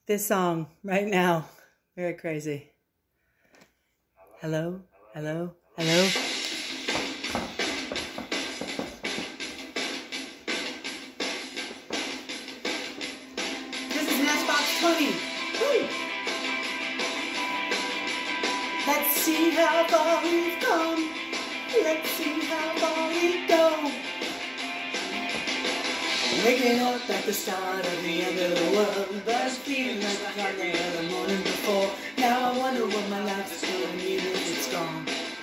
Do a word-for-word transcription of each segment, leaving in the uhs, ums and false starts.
this song right now. Very crazy. Hello, hello, hello. This is Matchbox twenty. Woo. Let's see how far we've come. Let's see how far we go. Waking up at the start of the end of the world, but it's feeling like I got there the morning before. Now I wonder what my life's gonna mean if it's gone.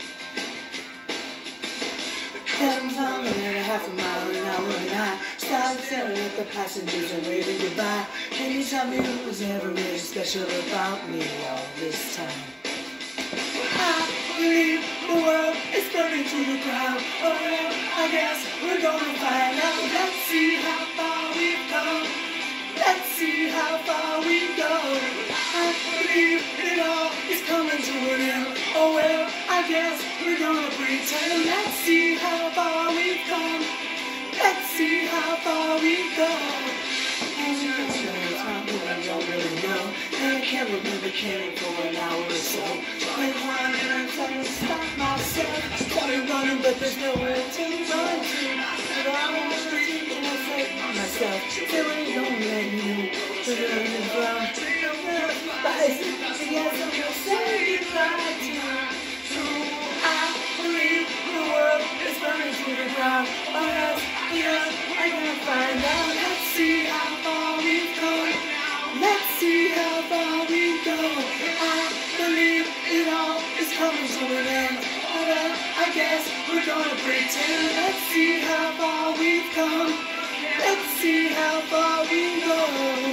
Heaven's hung at a half a mile an hour and I started staring at the passengers and waving goodbye. Can you tell me what was ever really special about me all this time? I believe the world is burning to the ground. Oh well, I guess we're gonna find out. Let's see how far we've come. Let's see how far we go. I believe it all is coming to an end. Oh well, I guess we're gonna pretend. Let's see how far we've come. Let's see how far we go. And you know, I don't really know. And I can't remember caring for an hour or so. Went running and trying to stop myself. Started running, but there's nowhere to run to. But I was thinking, I said to myself, say when you don't let me put it on the ground. Bye. Yes, I'm gonna say goodbye to you. I believe the world is burning to the ground. Oh yes, yes, I'm gonna find out. Let's see how far we've come. Let's see how far we go. I believe it all is coming to an end. Oh well, I guess we're gonna pretend. Let's see how far we've come. Let's see how far we go.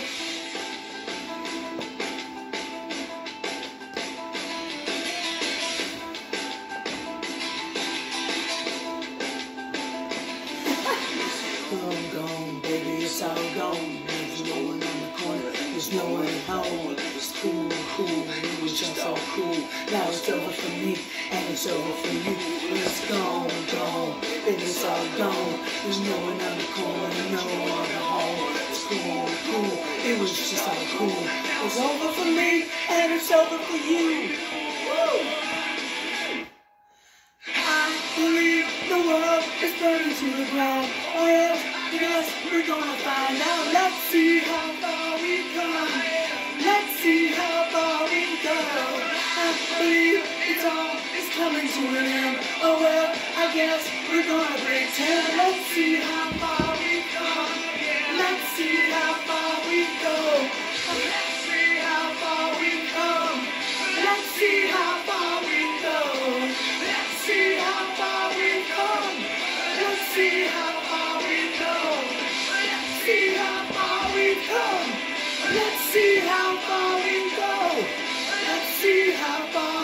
Gone, gone, baby, it's all gone. There's no one on the corner, there's no one at home. It's cool, cool, it was just all cool. Now it's over for me, and it's over for you. It's gone, gone, baby, it's all gone. There's no one on the corner, no one at home. It's cool, cool, it was just all cool. It's over for me, and it's over for you. Woo! I believe the world is burning to the ground. Oh yes, yes, we're gonna find out. Let's see how far we come. Let's see how far we go. I believe it's all is coming to an end. Oh well, I guess we're gonna pretend. Let's see how far we come. Let's see how far we go. Let's see how far we come. Let's see how far we go. Let's see how far we come. Let's see how far we go. Let's see how far we come. Let's see how far we go. Let's see how far